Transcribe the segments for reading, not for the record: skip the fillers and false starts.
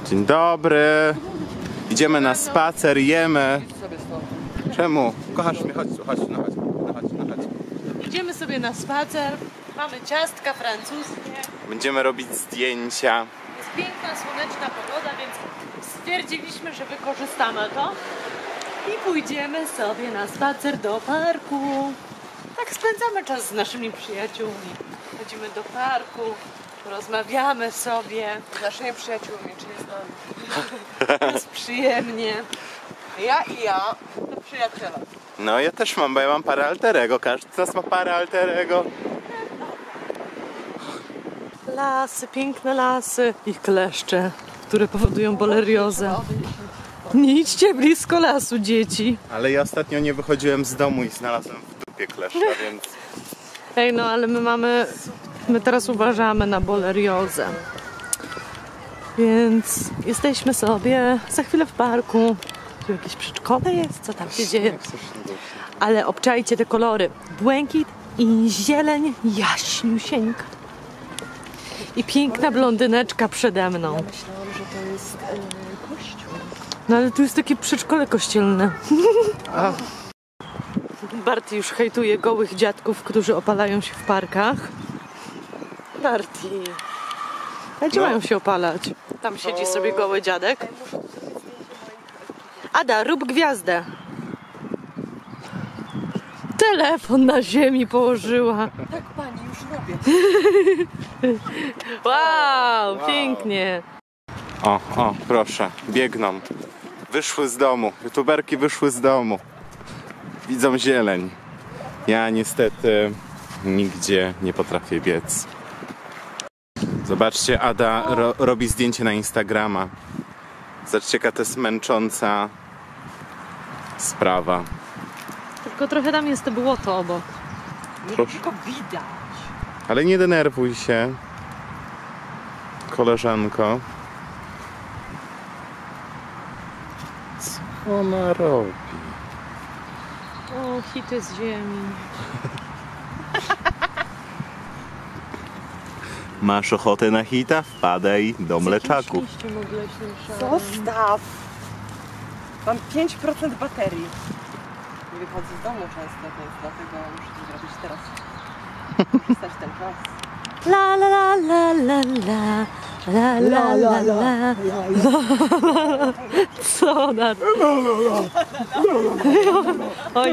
Dzień dobry. Idziemy na spacer, jemy. Czemu? Kochasz mnie? Chodź tu, chodź. Idziemy sobie na spacer, mamy ciastka francuskie. Będziemy robić zdjęcia. Jest piękna, słoneczna pogoda, więc stwierdziliśmy, że wykorzystamy to i pójdziemy sobie na spacer do parku. Tak spędzamy czas z naszymi przyjaciółmi. Chodzimy do parku, rozmawiamy sobie. Z naszymi przyjaciółmi, czyli z nami. Jest przyjemnie. Ja to przyjaciele. No ja też mam, bo ja mam parę alterego. Każdy z nas ma parę alterego. Lasy, piękne lasy i kleszcze, które powodują boleriozę. Nie idźcie blisko lasu, dzieci. Ale ja ostatnio nie wychodziłem z domu i znalazłem w dupie kleszcza, więc... Ej, no ale my teraz uważamy na boleriozę. Więc jesteśmy sobie za chwilę w parku. Tu jakieś przedszkole jest? Co tam się dzieje? Ale obczajcie te kolory. Błękit i zieleń jaśniusieńka. I piękna blondyneczka przede mną. Ja myślałam, że to jest kościół. No ale tu jest takie przedszkole kościelne. Barty już hejtuje gołych dziadków, którzy opalają się w parkach. Barty. A gdzie mają się opalać? Tam siedzi sobie goły dziadek. Ada, rób gwiazdę. Telefon na ziemi położyła. Tak, pani, już robię. Wow, pięknie. O, proszę, biegną. Wyszły z domu, youtuberki wyszły z domu. Widzą zieleń. Ja niestety nigdzie nie potrafię biec. Zobaczcie, Ada robi zdjęcie na Instagrama. Zobaczcie, jaka to jest męcząca sprawa. Tylko trochę tam jest to błoto obok. Proszę. Tylko widać. Ale nie denerwuj się, koleżanko. Co ona robi? O, hity z ziemi. Masz ochotę na hita? Wpadaj do mleczaków. Zostaw. Mam 5% baterii. Nie wychodzę z domu często, więc dlatego muszę to zrobić teraz. Wykorzystać ten czas. La la la la la la la la la la. Co na... O,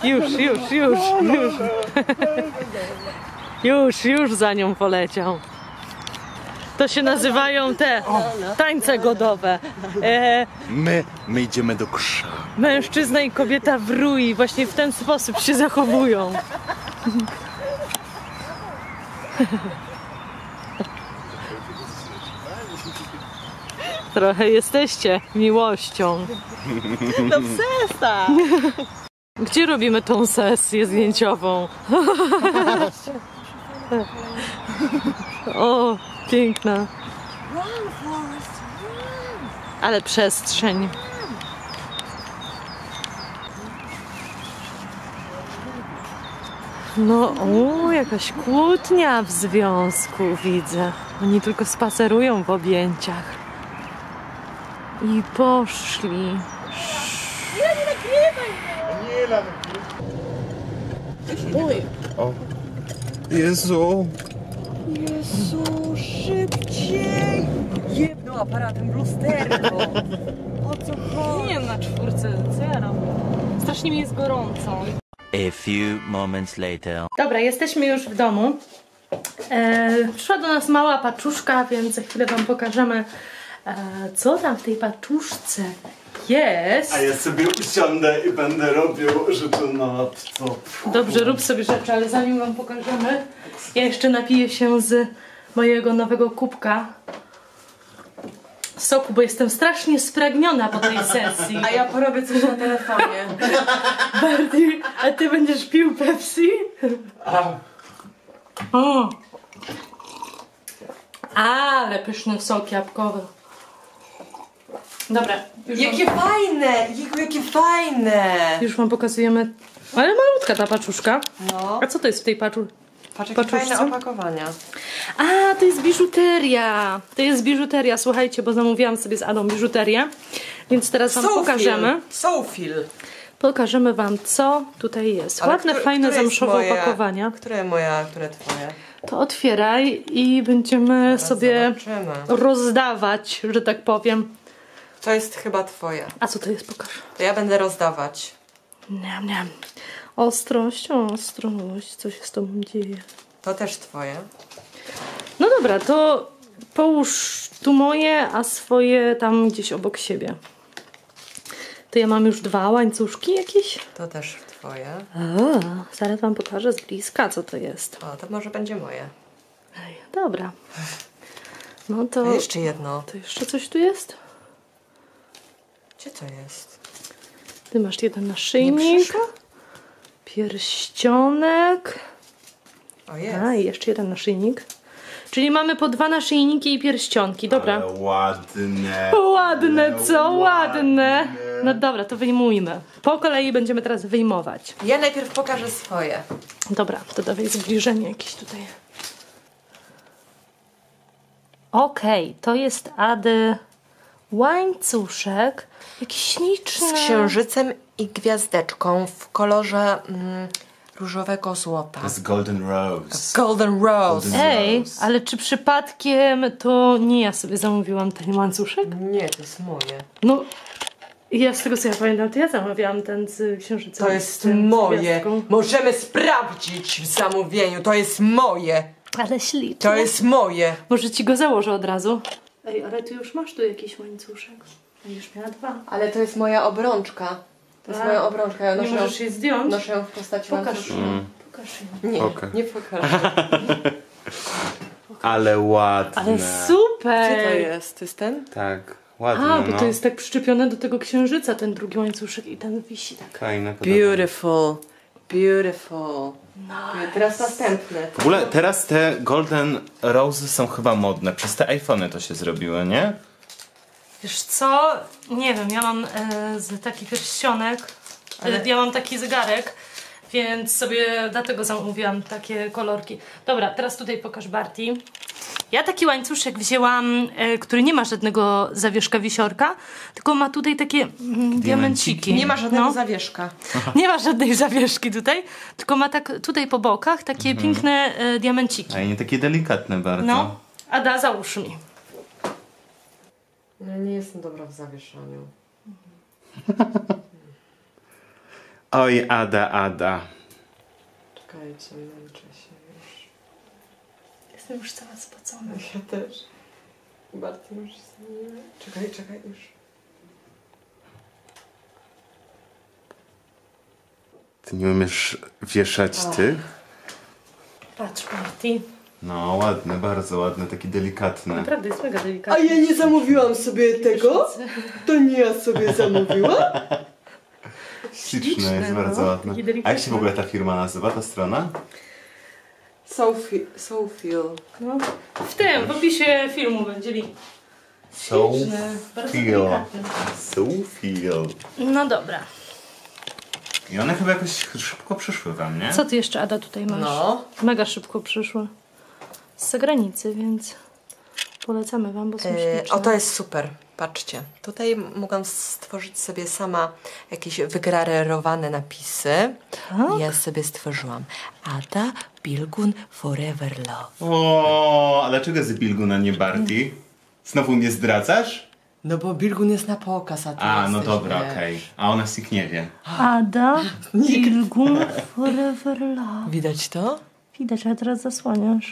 już za nią poleciał. To się nazywają te tańce godowe. My idziemy do krzaku. Mężczyzna i kobieta w rui właśnie w ten sposób się zachowują. Trochę jesteście miłością. No przestań! Gdzie robimy tą sesję zdjęciową? O, piękna. Ale przestrzeń. No, jakaś kłótnia w związku widzę. Oni tylko spacerują w objęciach. I poszli. O, Jezu. Jezu, szybciej! Jedno aparatem w lusterko. O co chodzi? Nie wiem na czwórce, co ja robię? Strasznie mi jest gorąco. A few moments later. Dobra, jesteśmy już w domu. Przyszła do nas mała paczuszka, więc za chwilę wam pokażemy, co tam w tej paczuszce jest. A ja sobie usiądę i będę robił rzeczy na co. Dobrze, rób sobie rzeczy, ale zanim wam pokażemy, ja jeszcze napiję się z mojego nowego kubka soku, bo jestem strasznie spragniona po tej sesji. A ja porobię coś na telefonie. Bardziej, a ty będziesz pił Pepsi? O. Ale pyszny sok jabłkowy. Dobra. Jakie fajne! Jakie fajne! Już wam pokazujemy. Ale malutka ta paczuszka. No. A co to jest w tej paczuszce? Patrz, jakie Paczuszce? fajne opakowania. A, to jest biżuteria. To jest biżuteria, słuchajcie, bo zamówiłam sobie z Adą biżuterię. Więc teraz wam pokażemy. Sofil. Pokażemy wam, co tutaj jest. Ale Ładne, fajne, które jest zamszowe moje? opakowania. Które moja, które twoje? To otwieraj i będziemy sobie Zobaczymy. rozdawać, że tak powiem. To jest chyba twoje. A co to jest? Pokaż. To ja będę rozdawać. Nie. Ostrość, ostrość. Co się z tobą dzieje? To też twoje. No dobra, to połóż tu moje, a swoje tam gdzieś obok siebie. To ja mam już 2 łańcuszki jakieś. To też twoje. Zaraz wam pokażę z bliska, co to jest. O, to może będzie moje. Ej, dobra. No to... To jeszcze jedno. To jeszcze coś tu jest? Gdzie to jest? Ty masz jeden Nie naszyjnik. przyszło? Pierścionek. O, jest. A, i jeszcze jeden naszyjnik. Czyli mamy po 2 naszyjniki i pierścionki. Dobra. Ale ładne. Ładne, co? Ładne. No dobra, to wyjmujmy. Po kolei będziemy teraz wyjmować. Ja najpierw pokażę swoje. Dobra, to dawaj zbliżenie jakieś tutaj. Okej, to jest Ady łańcuszek. Jakiś śliczny. Z księżycem i gwiazdeczką w kolorze różowego złota. To jest Golden Rose. Golden Rose. Ej, ale czy przypadkiem to nie ja sobie zamówiłam ten łańcuszek? Nie, to jest moje. No, ja z tego co ja pamiętam, to ja zamawiałam ten z księżycem. To jest z tym, z moje. gwiazdką. Możemy sprawdzić w zamówieniu. To jest moje. Ale śliczny. To jest moje. Może ci go założę od razu. Ej, ale ty już masz tu jakiś łańcuszek. Będziesz miała 2. Ale to jest moja obrączka. To jest A, moja obrączka. Ja Nie noszę możesz jej zdjąć? noszę ją w postaci Pokaż łańcuszka. ją. Pokaż ją. Nie, Okej. nie pokażę. Ale ładne. Ale super! Gdzie to jest? To jest ten? Tak, ładne. A, bo no. to jest tak przyczepione do tego księżyca, ten drugi łańcuszek i ten wisi tak. Fajne, podoba. Beautiful. Beautiful. Teraz następne. W ogóle teraz te Golden Rose są chyba modne. Przez te iPhony to się zrobiły, nie? Wiesz co? Nie wiem, ja mam taki pierścionek, ja mam taki zegarek, więc sobie dlatego zamówiłam takie kolorki. Dobra, teraz tutaj pokaż Barty. Ja taki łańcuszek wzięłam, który nie ma żadnego zawieszka wisiorka, tylko ma tutaj takie diamenciki. Nie ma żadnego No. zawieszka. Nie ma żadnej zawieszki tutaj, tylko ma tak tutaj po bokach takie piękne diamenciki. A nie takie delikatne bardzo. No, Ada, załóż mi. No nie jestem dobra w zawieszaniu. Oj, Ada. Czekajcie, męczę się już. Jestem już cała spocona. Ja też. Barty już jest... Czekaj już. Ty nie umiesz wieszać tych? Patrz, Barty. No, ładne, bardzo ładne, takie delikatne. Naprawdę jest mega A delikatny. ja nie zamówiłam sobie tego? To nie ja sobie zamówiłam? Śliczne, jest no, bardzo ładne. takie A delikatne. jak się w ogóle ta firma nazywa, ta strona? Sofil. No. W opisie filmu będzie link. Śliczny, bardzo delikatny. Sofil. No dobra. I one chyba jakoś szybko przyszły wam, nie? Co ty jeszcze, Ada, tutaj masz? No. Mega szybko przyszły. Z zagranicy, więc polecamy wam, bo są śliczne. O, to jest super. Patrzcie. Tutaj mogłam stworzyć sobie sama jakieś wygrawerowane napisy. Tak? Ja sobie stworzyłam Ada Bilgun Forever Love. O, a dlaczego z Bilgun, a nie Barty? Znowu mnie zdradzasz? No bo Bilgun jest na pokaz, a ty A, no jesteś, dobra, wiesz. okej. A ona z nich nie wie. Ada, Bilgun, Forever Love. Widać to? Widać, ale teraz zasłaniasz.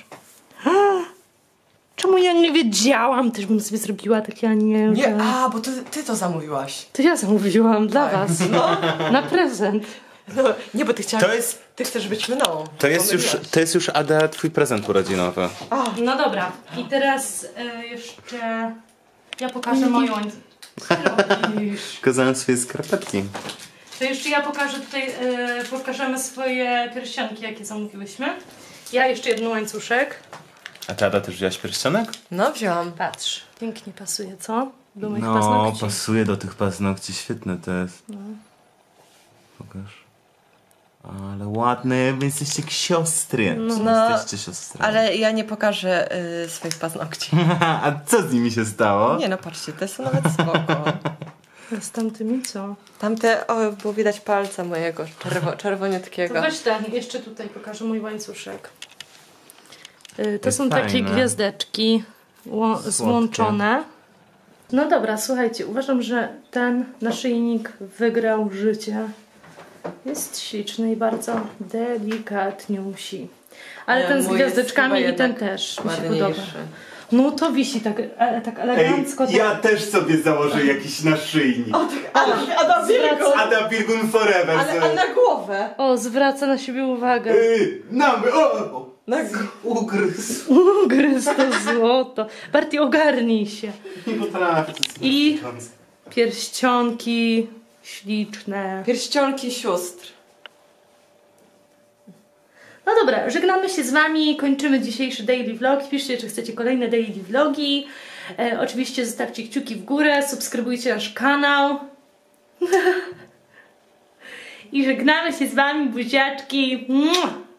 Czemu ja nie wiedziałam? Też bym sobie zrobiła takie, a nie... Nie, że- bo ty to zamówiłaś. To ja zamówiłam dla was. No. Na prezent. No, nie, bo ty chciałaś... To jest, Ty chcesz być mną. to jest już Ada, twój prezent urodzinowy. No dobra. I teraz jeszcze ja pokażę moją... Pokazałem swoje skarpetki. To jeszcze ja pokażę tutaj, pokażemy swoje pierścionki, jakie zamówiłyśmy. Ja jeszcze jeden łańcuszek. A ty, Ada, też wzięłaś pierścionek? No, wziąłam. Patrz, pięknie pasuje, co? Do moich No, paznokci. pasuje do tych paznokci, świetne to jest. Pokaż. Ale ładne, wy jesteście jak siostry. No, Jesteście siostrami. ale ja nie pokażę swoich paznokci. A co z nimi się stało? Nie no, patrzcie, te są nawet spoko. Z tamtymi co? Tamte, o, było widać palca mojego czerwoniutkiego. To weź ten, jeszcze tutaj pokażę mój łańcuszek. To Jest są takie fajne. gwiazdeczki złączone. No dobra, słuchajcie, uważam, że ten naszyjnik wygrał życie. Jest śliczny i bardzo delikatniusi. Ale ten z Mój jest gwiazdeczkami chyba i ten jednak też mi się ładniejszy. podoba. No to wisi tak, tak elegancko. też sobie założę jakiś naszyjnik. Adam Birgun! Ada Birgun Forever. Ale na głowę! O, zwraca na siebie uwagę. Ugryzł. Ugryz to złoto. Bardziej ogarnij się. Nie potrafię. I pierścionki śliczne. Pierścionki sióstr. No dobra, żegnamy się z wami, kończymy dzisiejszy daily vlog. Piszcie, czy chcecie kolejne daily vlogi. Oczywiście zostawcie kciuki w górę, subskrybujcie nasz kanał. I żegnamy się z wami, buziaczki. Mua!